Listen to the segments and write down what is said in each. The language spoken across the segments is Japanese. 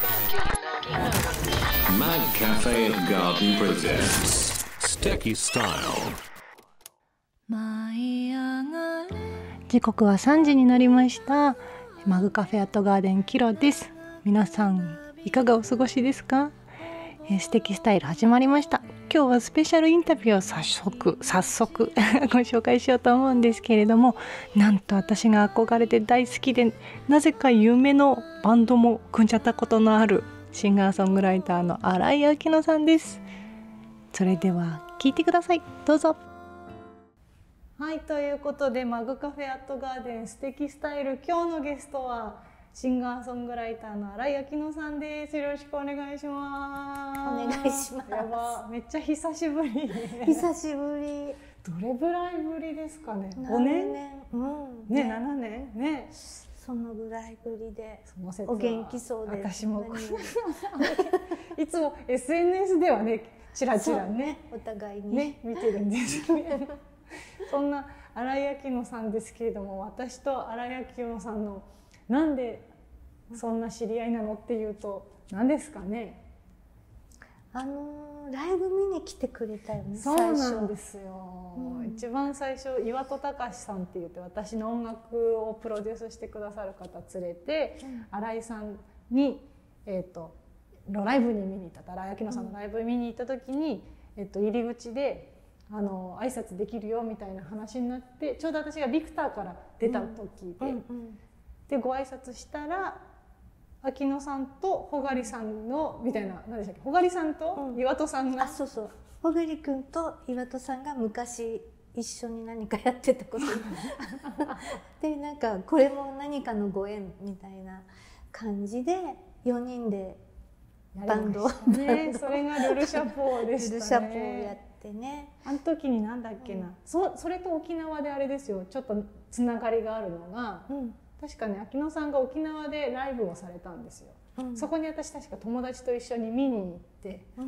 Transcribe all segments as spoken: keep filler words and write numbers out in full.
Mag Cafe Garden presents Sticky Style。 舞い上がれ。時刻はさんじになりました。マグカフェアットガーデンキロです。皆さんいかがお過ごしですか？えー、素敵スタイル始まりました。今日はスペシャルインタビューを早速早速ご紹介しようと思うんですけれども、なんと私が憧れて大好きで、なぜか夢のバンドも組んじゃったことのあるシンガーソングライターの新井明乃さんです。それでは聞いてください、どうぞ。はい、ということでマグカフェアットガーデン素敵スタイル、今日のゲストはシンガーソングライターの新井明乃さんです。よろしくお願いします。 お願いします。 やば、めっちゃ久しぶり、ね、 久しぶり。 どれぐらいぶりですかね。 ごねん、うん、 ね、ななねんね、 そのぐらいぶりで。 その説はお元気そうです。 私もいつも エスエヌエス ではね、チラチラね、 お互いにね見てるんですよね。そんな新井明乃さんですけれども、私と新井明乃さんのなんでそんな知り合いなのっていうと何ですかね。 あのー、ライブ見に来てくれたよね。 そうなんですよ、うん、一番最初岩戸隆さんって言って私の音楽をプロデュースしてくださる方連れて、うん、新井さんに、えー、とライブに見に行った新井明乃さんのライブ見に行った時に、うん、えー、と入り口であの挨拶できるよみたいな話になって、ちょうど私がビクターから出た時で、うんうんうん、でご挨拶したら明乃さんと穂刈さんのみたいな、何でしたっけ、穂刈さんと岩戸さんが、 うん、あ、そうそう、穂刈くんと岩戸さんが昔一緒に何かやってたことで、なんかこれも何かのご縁みたいな感じでよにんでバンド、 ね、それがルルシャポーでしたね。ルルシャポーやってね。 あの時になんだっけな、うん、そ, それと沖縄であれですよ、ちょっとつながりがあるのが、うん、確かね、明乃さんが沖縄でライブをされたんですよ、うん、そこに私確か友達と一緒に見に行って、うんうん、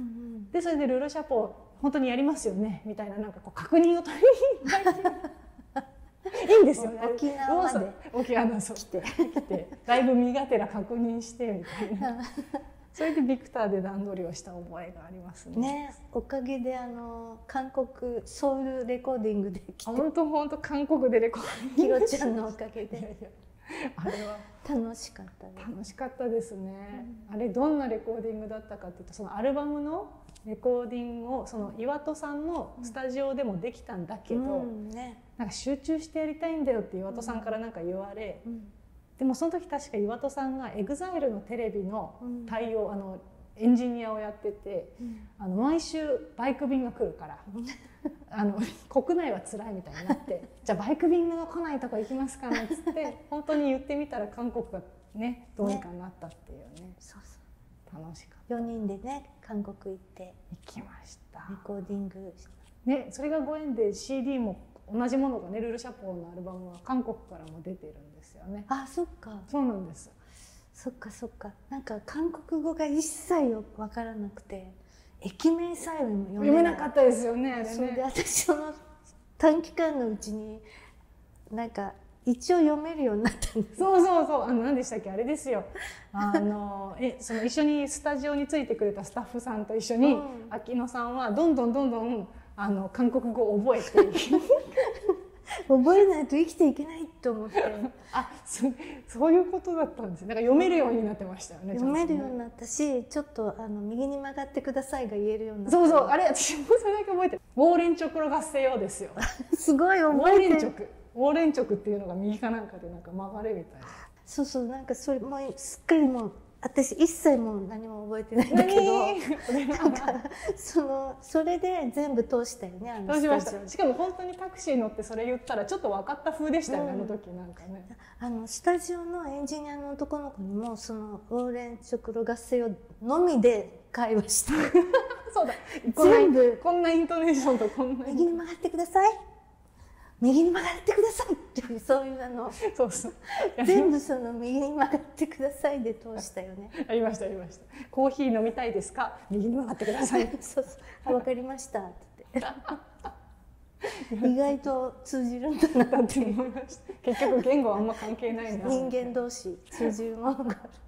でそれでルルシャポー本当にやりますよねみたいな、なんかこう確認を取りに行っていいんですよね、 沖縄まで沖縄の来て来てライブ身がてら確認してみたいなそれでビクターで段取りをした覚えがありますね。 ね、おかげであの韓国ソウルレコーディングで来て、 本当本当韓国でレコーディング、 キロちゃんのおかげでいやいやあれは楽しかったです。 楽しかったですね、うん、あれどんなレコーディングだったかっていうと、そのアルバムのレコーディングをその岩戸さんのスタジオでもできたんだけど、うんね、なんか集中してやりたいんだよって岩戸さんからなんか言われ、うんうん、でもその時確か岩戸さんが エグザイル のテレビの対応、うん、あのエンジニアをやってて、うん、あの毎週バイク便が来るからあの国内は辛いみたいになってじゃあバイク便が来ないとこ行きますかねっつって本当に言ってみたら韓国がねどうにかなったっていうね、 そうそう、楽しかった。 よにんでね韓国行って行きました。 レコーディングね、それがご縁で シーディー も同じものがね、ルルシャポーのアルバムは韓国からも出てるんですよね。 あ、そっか。 そうなんです。 そっかそっか。なんか韓国語が一切わからなくて、駅名さえも読め読めなかったですよね。あれね。 それで私その短期間のうちになんか一応読めるようになったんです。 そうそうそう、あの何でしたっけ、あれですよ。あのえその一緒にスタジオについてくれたスタッフさんと一緒に、うん、明乃さんはどんどんどんどんあの韓国語を覚えて覚えないと生きていけないと思ってあ そ, そういうことだったんです。なんか読めるようになってましたよね。 読めるようになったし、ちょっとあの右に曲がってくださいが言えるようになった。 そうそう、あれ私もそれだけ覚えてる。ウォーレンチョクロ合戦用ですよすごい覚えてる。ウォーレンチョクウォーレンチョクっていうのが右かなんかでなんか曲がれみたいな。 そうそう、なんかそれもうすっかりもう私一切もう何も覚えてないんだけどなんかそのそれで全部通したよね、あのスタジオ。 しかも本当にタクシー乗ってそれ言ったらちょっと分かった風でしたよね、うん、あの時なんかね。 あのスタジオのエンジニアの男の子にもそのウォーレンチョクロ合戦をのみで会話してそうだ、 全部こんなイントネーションとこんな右に曲がってください、右に曲がってくださいっていう、そういうあのそうそう全部その右に曲がってくださいで通したよね。 ありましたありました。コーヒー飲みたいですか、右に曲がってくださいそうそう、あ、分かりましたって言って意外と通じるんだなって思いました。 結局言語はあんま関係ないな。 人間同士通じるものがある。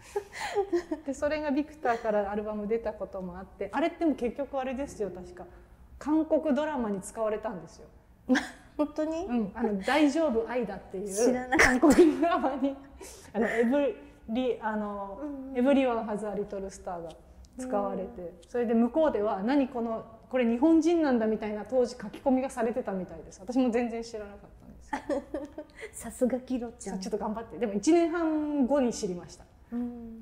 でそれがビクターからアルバム出たこともあって、あれっても結局あれですよ、確か韓国ドラマに使われたんですよ。 本当に、 うん、あの大丈夫愛だっていう知らなかった韓国ドラマにあのエブリあの、うん、エブリワンハズアリトルスターが使われて、うん、それで向こうでは何このこれ日本人なんだみたいな当時書き込みがされてたみたいです。私も全然知らなかったんですけどさすがキロちゃん、 ちょっと頑張って。でもいちねんはんごに知りました。 うん、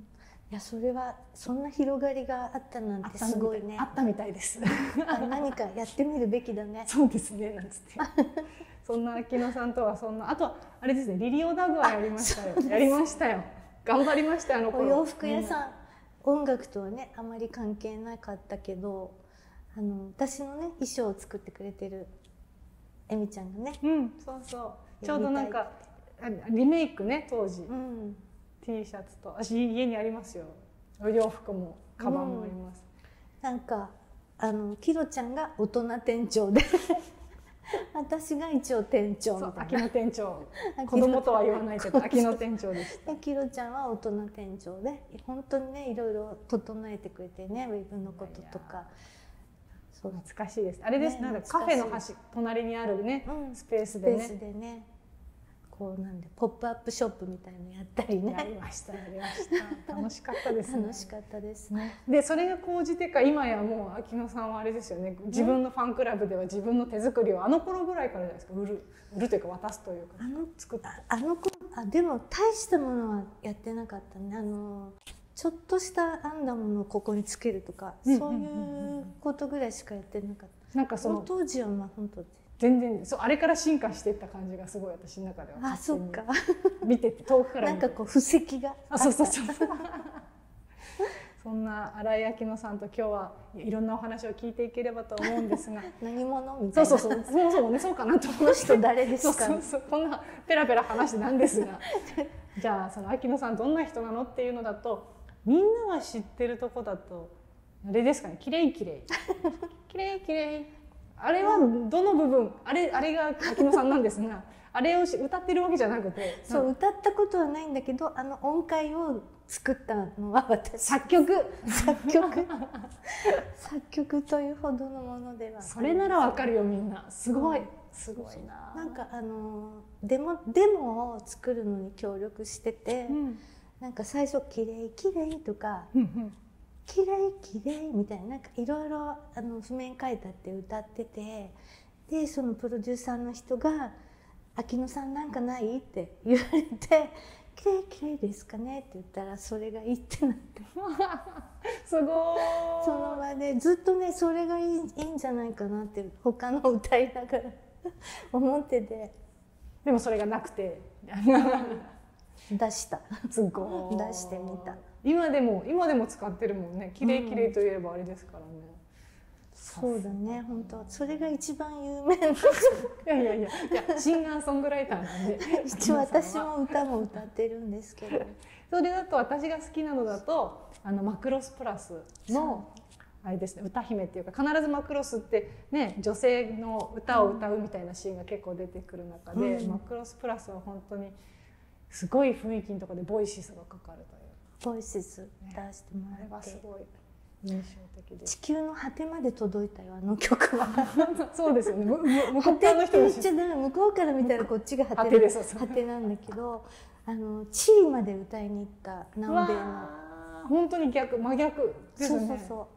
いやそれはそんな広がりがあったなんてすごいね。 あったみたいです何かやってみるべきだね。 そうですねなんつってそんな秋野さんとはそんな、あとはあれですね、リリオダグはやりましたよ。やりましたよ、頑張りました。あの頃お洋服屋さん、音楽とはねあまり関係なかったけど、あの私のね衣装を作ってくれてるえみちゃんがね、 うん、そうそう、ちょうどなんかリメイクね当時、うん、T シャツと私家にありますよ、お洋服もカバンもあります、 うん、なんかあのキロちゃんが大人店長で私が一応店長みたいな。 秋野店長子供とは言わないけど秋野店長でした。 キロちゃんは大人店長で本当にねいろいろ整えてくれてね、ウェブのこととか。 そう懐かしいです。あれです、ね、なんかカフェの端隣にあるね、うん、スペースでね、 スペースでねこうなんでポップアップショップみたいなのやったりね。 やりましたやりました楽しかったですね。 楽しかったですね。 でそれが高じてか今やもう秋野さんはあれですよね、自分のファンクラブでは自分の手作りをあの頃ぐらいからじゃないですか、売る売るというか渡すというか、 あの作ったあの頃あでも大したものはやってなかったね。あのちょっとした編んだものをここにつけるとか、うん、そういうことぐらいしかやってなかった。なんかその当時はまあ本当全然そう、あれから進化していった感じがすごい私の中では。 あ、そっか。 見てて遠くからなんかこう布石があ、そうそうそうそんな新井秋野さんと今日はいろんなお話を聞いていければと思うんですが何者みたいな。 そうそうそうそうそうね、そうかなと思って、この人誰ですか。 そうそうそう、こんなペラペラ話なんですがじゃあその秋野さんどんな人なのっていうのだと、みんなが知ってるとこだとあれですかね、きれいきれいきれいきれい、あれはどの部分、あれあれが秋野さんなんですがあれを歌ってるわけじゃなくて、 そう歌ったことはないんだけど、あの音階を作ったのは私。 作曲作曲作曲というほどのものでは。 それならわかるよみんな。すごい、うん、すごいな。 なんかあのデモデモを作るのに協力してて、うん、なんか最初きれいきれいとか、うんうんきれいきれいみたいな、なんかいろいろあの譜面書いたって歌ってて、でそのプロデューサーの人が「秋野さんなんかない?」って言われて「きれいきれいですかね?」って言ったらそれがいいってなってすごい。 その場でずっとねそれがいい、いいんじゃないかなって他の歌いながら思ってて、 でもそれがなくて出したすごい出してみた。 今でも今でも使ってるもんね。きれいきれいといえばあれですからね、うん、 そうだね、本当それが一番有名な。いやいやいやいや、シンガーソングライターなんで一応私も歌も歌ってるんですけどそれだと私が好きなのだとあのマクロスプラスのあれですね、歌姫っていうか、必ずマクロスってね女性の歌を歌うみたいなシーンが結構出てくる中で、うん、マクロスプラスは本当にすごい雰囲気のところでボイシスがかかるという。 ボイス出してもらって、ね、 あれはすごい印象的で、 地球の果てまで届いたよあの曲はそうですよね。向こうからの人も知ってる。 向こうから見たらこっちが果て果てなんだけど、あの地位まで歌いに行った南米の。 本当に逆真逆ですね。 そうそうそう。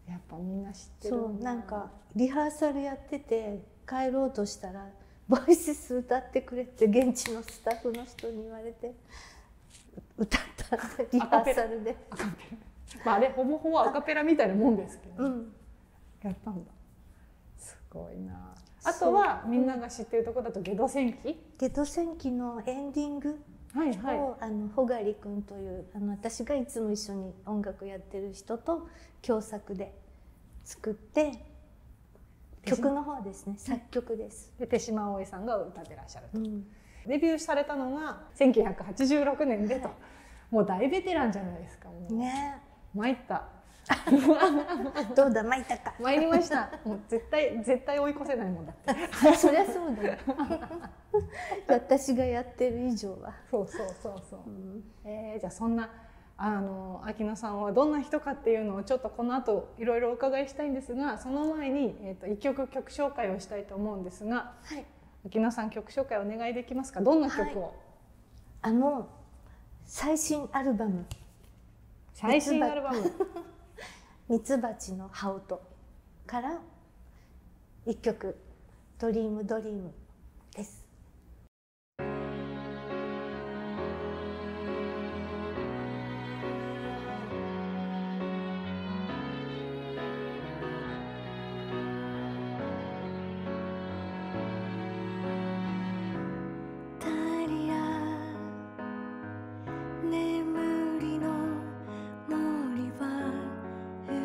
やっぱみんな知ってる。 そうなんかリハーサルやってて帰ろうとしたらボイスス歌ってくれって現地のスタッフの人に言われて。歌ったリハーサルでアカペラ、まあ、あれほぼほぼアカペラみたいなもんですけど、ね、うん、やったんだ。すごいな。あとはみんなが知ってるところだとゲド戦記ゲド戦記のエンディングを、はいはい、あのホガリ君というあの私がいつも一緒に音楽やってる人と共作で作って曲の方ですね、作曲です。 で手島葵さんが歌ってらっしゃると、うん、デビューされたのがせんきゅうひゃくはちじゅうろくねんでと、もう大ベテランじゃないですか。もうね、 参った。 どうだ巻いたか。 参りました。もう絶対絶対追い越せないもんだって。 そりゃそうだよ。私がやってる以上は。 そうそうそうそう。 うん、 えー、じゃあそんなあの秋野さんはどんな人かっていうのをちょっとこの後いろいろお伺いしたいんですが、その前に、えー、と一曲曲紹介をしたいと思うんですが、 はい、 秋野さん曲紹介お願いできますか。どんな曲を？はい、 あの最新アルバム。 最新アルバム。 ミツバチの羽音から一曲「ドリームドリーム」です。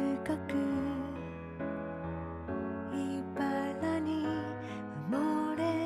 茨に埋もれ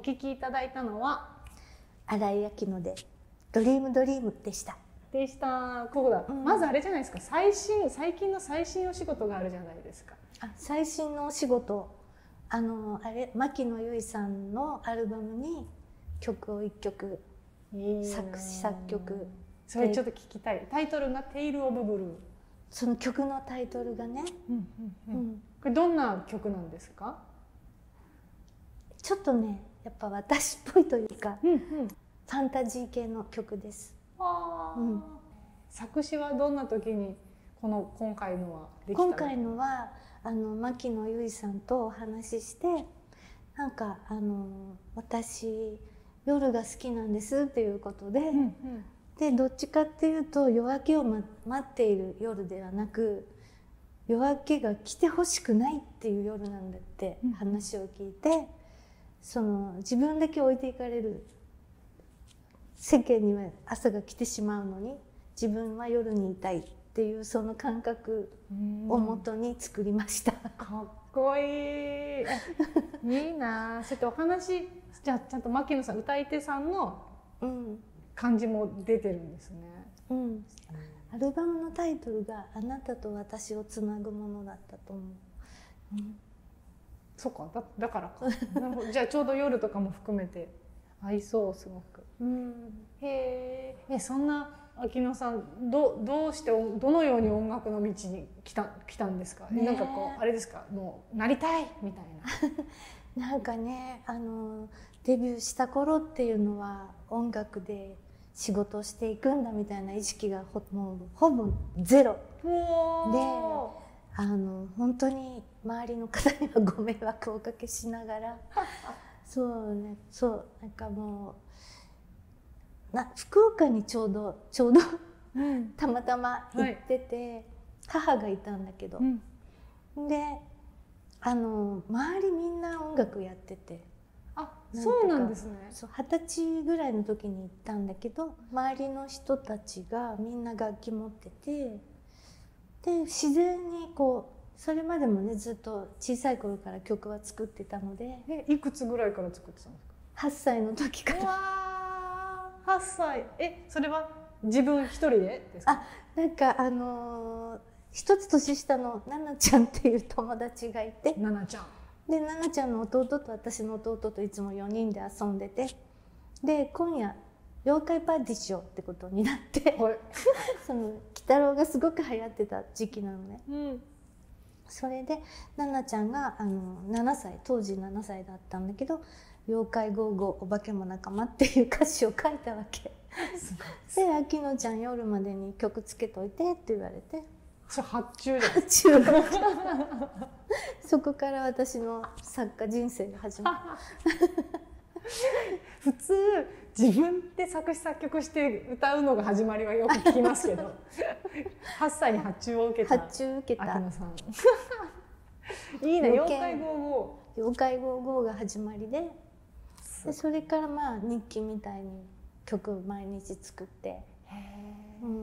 聴きいただいたのは新井明乃でドリームドリームでしたでしたこうだ、うん、まずあれじゃないですか、最新最近の最新お仕事があるじゃないですか。 あ、最新のお仕事、あのあれ牧野由依さんのアルバムに曲をいっきょく作詞作曲、 それちょっと聞きたい。タイトルが「テイル・オブ・ブルー」。 その曲のタイトルがね、うんうんうん、 これどんな曲なんですか？ ちょっとねやっぱ私っぽいというか、うんうん、ファンタジー系の曲です。 あ、うん、作詞はどんな時にこの今回のはできたの？ 今回のはあの牧野由依さんとお話しして、なんかあの私夜が好きなんですっていうことで、うんうん、でどっちかっていうと夜明けを、ま、待っている夜ではなく、夜明けが来てほしくないっていう夜なんだって話を聞いて、うん、その自分だけ置いていかれる、世間には朝が来てしまうのに自分は夜にいたいっていうその感覚をもとに作りました。 かっこいい。いいな。そうやってお話、じゃあちゃんと牧野さん、歌い手さんの感じも出てるんですね。 うん、うん、アルバムのタイトルが「あなたと私をつなぐもの」だったと思う。うん、 そうか、だ、だからか。じゃあちょうど夜とかも含めて合いそう、すごく。うん、へえ。そんな秋野さん、ど、どうしてどのように音楽の道に来た、来たんですか？ね、なんかこうあれですか、もうなりたいみたいな。なんかね、あのデビューした頃っていうのは音楽で仕事をしていくんだみたいな意識がほ、もうほぼゼロで、あの本当に周りの方にはご迷惑をおかけしながらそうね、そうなんかもうな福岡にちょうどちょうどたまたま行ってて、はい、母がいたんだけど、うん、であの周りみんな音楽やってて、 あ、そうなんですね。 そう、二十歳ぐらいの時に行ったんだけど、周りの人たちがみんな楽器持ってて、で自然にこうそれまでもねずっと小さい頃から曲は作ってたので。 え、いくつぐらいから作ってたんですか？ はっさいの時から。 はっさい。え、それは自分一人でですか？ あ、なんかあのー、一つ年下のななちゃんっていう友達がいて、 ななちゃんでななちゃんの弟と私の弟といつもよにんで遊んでて、で今夜妖怪パーティーしようってことになって、はい、その鬼太郎がすごく流行ってた時期なのね、うん、それでななちゃんがあのななさい、当時ななさいだったんだけど「妖怪ゴーゴーお化けも仲間」っていう歌詞を書いたわけで、秋野ちゃん夜までに曲つけといてって言われて、 それ発注で発注そこから私の作家人生が始まった普通自分で作詞作曲して歌うのが始まりはよく聞きますけどはっさいに発注を受けた発注受けた秋野さんいいね。妖怪ゴーゴー妖怪ゴーゴーが始まりで、でそれからまあ日記みたいに曲を毎日作って。へー、うん、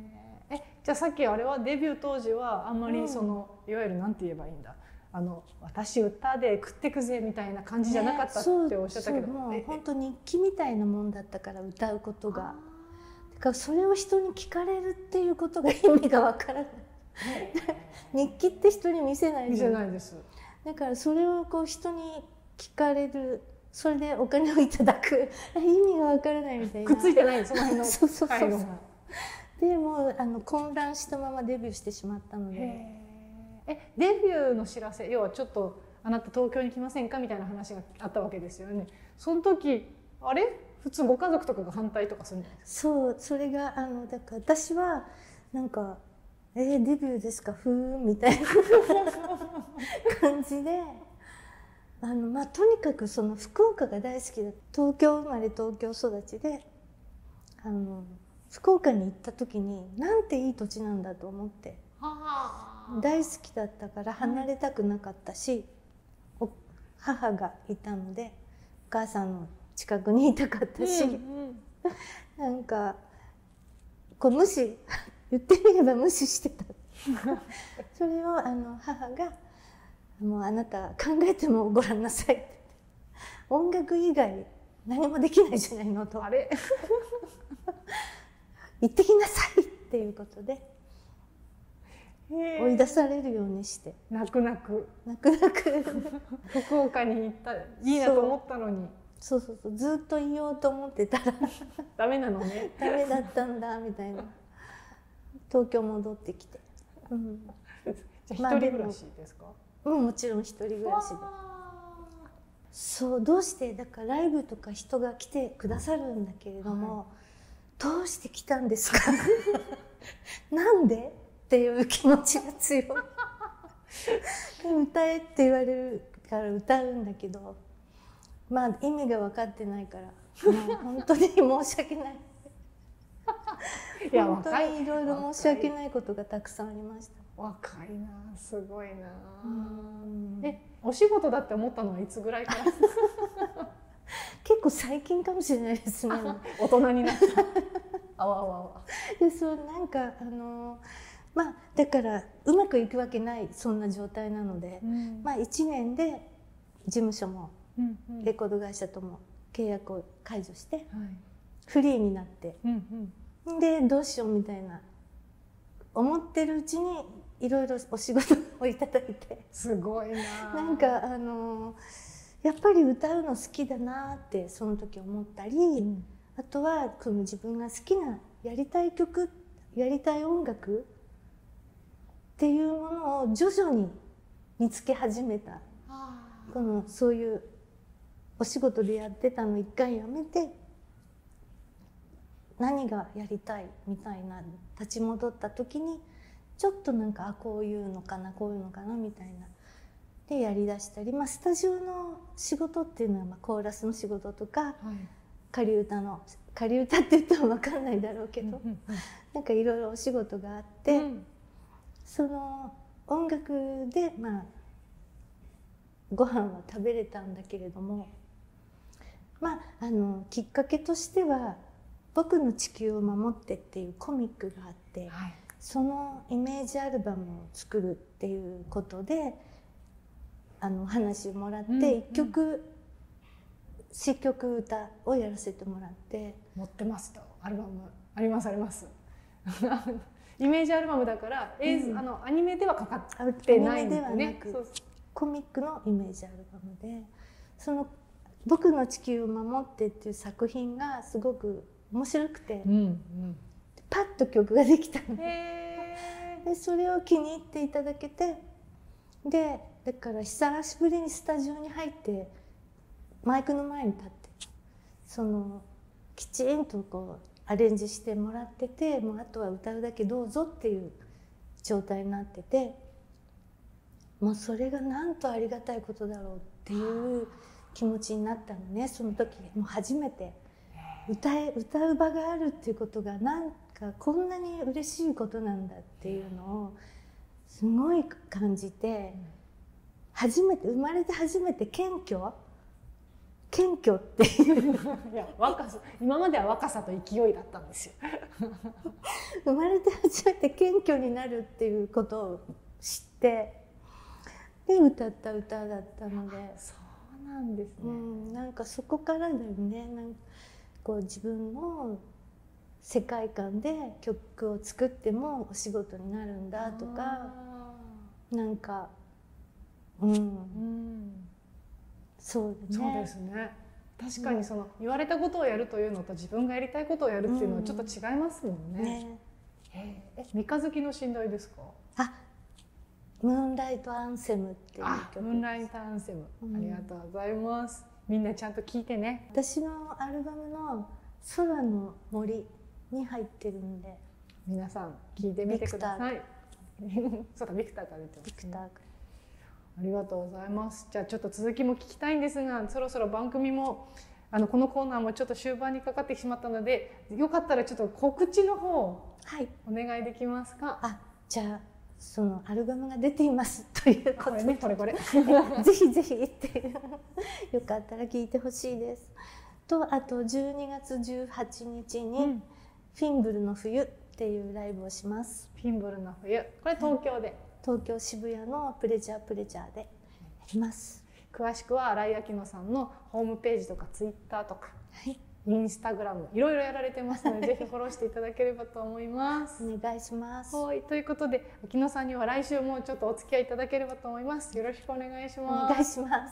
え、じゃあさっきあれはデビュー当時はあんまりその、うん、いわゆるなんて言えばいいんだ、あの私歌で食ってくぜみたいな感じじゃなかったっておっしゃったけど、 ね、もう本当日記みたいなもんだったから、歌うことが。だからそれを人に聞かれるっていうことが意味がわからない日記って人に見せないじゃん。見せないです。 だからそれをこう人に聞かれる、それでお金をいただく意味がわからないみたいな。 くっついてないその辺のそうそうそうそうでもあの混乱したままデビューしてしまったので。 え、デビューの知らせ、要はちょっとあなた東京に来ませんかみたいな話があったわけですよね。その時あれ普通ご家族とかが反対とかするんじゃないですか？そう、それがあのだから私はなんか「えー、デビューですかふーん」みたいな感じで、あの、まあ、とにかくその福岡が大好きだ。東京生まれ東京育ちで、あの福岡に行った時になんていい土地なんだと思って。大好きだったから離れたくなかったし、お母がいたのでお母さんの近くにいたかったし、うんうん、なんかこう無視言ってみれば無視してたそれをあの母が「もうあなた考えてもごらんなさい」って「 音楽以外何もできないじゃないのとあれ行ってきなさいっていうことで追い出されるようにして泣く泣く泣く泣く福岡に行ったいいなと思ったのにそうそうそうずっといようと思ってたらダメなのねダメだったんだみたいな東京戻ってきて、うん、 じゃあ一人暮らしですか？ うん、もちろん一人暮らしで。そうどうしてだからライブとか人が来てくださるんだけれども、はい、どうして来たんですかなんでっていう気持ちが強い歌えって言われるから歌うんだけど、まあ意味が分かってないからもう本当に申し訳ないいや本当にいろいろ申し訳ないことがたくさんありました。 若いな、すごいな。え、お仕事だって思ったのはいつぐらいから結構最近かもしれないですね大人になったあわあわあわでそうなんかあのまあだからうまくいくわけないそんな状態なので、うん、まあいちねんで事務所もレコード会社とも契約を解除して、はい、フリーになって、うんうん、でどうしようみたいな思ってるうちにいろいろお仕事をいただいてすごいな。 なんかあのやっぱり歌うの好きだなってその時思ったり、うん、あとはこの自分が好きなやりたい曲やりたい音楽っていうものを徐々に見つけ始めた。このそういうお仕事でやってたの一回やめて何がやりたいみたいな立ち戻った時にちょっとなんかあこういうのかなこういうのかなみたいなでやりだしたり、まあ、スタジオの仕事っていうのはまあコーラスの仕事とか、はい、仮歌の仮歌って言っても分かんないだろうけどなんかいろいろお仕事があって、うん、その音楽でまあご飯は食べれたんだけれども、まああのきっかけとしては「僕の地球を守って」っていうコミックがあって、はい、そのイメージアルバムを作るっていうことであのお話をもらって、うん、いっきょく詞曲歌をやらせてもらって。 持ってますとアルバムありますありますイメージアルバムだから、映像、うん、あのアニメではかかってないんだよね。アニメではなくそうコミックのイメージアルバムでその「僕の地球を守って」っていう作品がすごく面白くて、うんうん、パッと曲ができたのでそれを気に入っていただけてでだから久しぶりにスタジオに入ってマイクの前に立ってそのきちんとこうアレンジしてもらっててもうあとは歌うだけどうぞっていう状態になっててもうそれがなんとありがたいことだろうっていう気持ちになったのね。その時もう初めて歌え歌う場があるっていうことがなんかこんなに嬉しいことなんだっていうのをすごい感じて初めて生まれて初めて謙虚謙虚っていういや若さ今までは若さと勢いだったんですよ生まれて初めて謙虚になるっていうことを知ってで歌った歌だったのでそうなんですね、 うん、なんかそこからだよね。なんかこう自分の世界観で曲を作ってもお仕事になるんだとかなんかうん、うん、そうだね。 そうですね。確かにその、うん、言われたことをやるというのと自分がやりたいことをやるっていうのはちょっと違いますもんね。うん、ねえ三日月の寝台ですか？ あムーンライトアンセムっていう曲。 ムーンライトアンセム、うん、ありがとうございます。みんなちゃんと聞いてね。 私のアルバムの空の森に入ってるんで皆さん聞いてみてください。そうだビクターから出てます、ね、ビクターからありがとうございます。じゃあちょっと続きも聞きたいんですがそろそろ番組もあのこのコーナーもちょっと終盤にかかってしまったのでよかったらちょっと告知の方をお願いできますか？ はい、あじゃあそのアルバムが出ていますということで、 ね、これこれぜひぜひっていうよかったら聞いてほしいです。とあとじゅうにがつじゅうはちにちに、うん、フィンブルの冬っていうライブをします。 フィンブルの冬これ東京で、 東京渋谷のプレジャープレジャーでやります。 詳しくは新井明乃さんのホームページとかツイッターとか、 はい、 インスタグラムいろいろやられてますのでぜひフォローしていただければと思います。 お願いします。 はい、ということで明乃さんには来週もちょっとお付き合いいただければと思います。よろしくお願いします。 お願いします。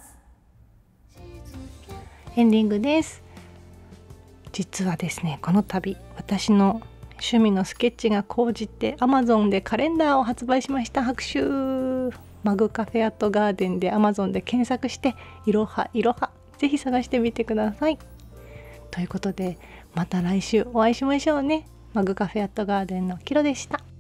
エンディングです。実はですね、この度私の趣味のスケッチが高じて Amazon でカレンダーを発売しました。拍手。マグカフェアットガーデンで Amazon で検索していろはいろはぜひ探してみてください。ということでまた来週お会いしましょうね。マグカフェアットガーデンのキロでした。